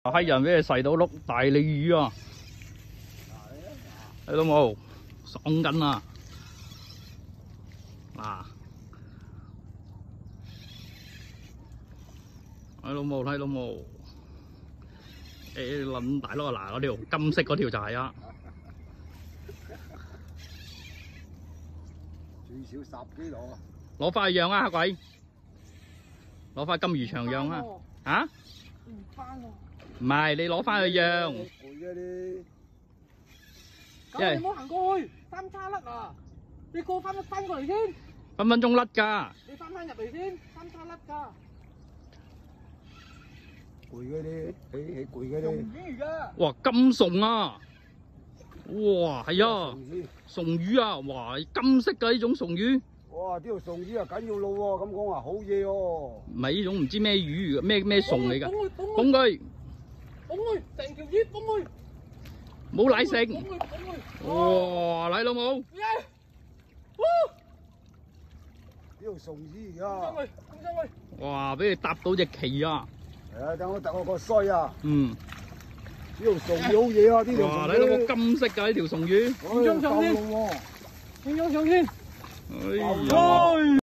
閪人俾你噬到碌大鯉魚啊！睇到冇？爽緊啊！嗱，睇到冇？睇到冇？誒，撚大咯！嗱，嗰條金色嗰條就係啊！ 最少10幾箩啊！ 攞翻去養啊，黑鬼！攞翻金魚場養啊！嚇？ 唔翻喎！ 唔係，你攞翻去養。 攰嘅你。 咁你唔好行過去，三叉甩啊！你過翻過嚟先。 分分鐘甩㗎。 你翻入嚟先，三叉甩㗎。 攰嘅你，你攰嘅龍你。 魚㗎。 哇，金鬆啊！哇，係啊，鬆魚啊！哇，金色㗎呢種鬆魚。 哇！呢條鬆魚啊緊要路喎，咁講話好嘢喎。 唔係呢種唔知咩魚，咩鬆嚟㗎？ 捧佢， 捧佢， 成條魚捧佢。 冇奶食。 捧佢。 哇，嚟老母！ 呢條鬆魚啊！ 衝上去！ 哇，俾你搭到隻旗啊！ 係啊，等我揼我個腮啊！ 嗯。 呢條鬆魚好嘢啊！呢條哇， 鬆魚。 睇到個金色㗎呢條鬆魚。 影張相先。影張相先。 哎呀！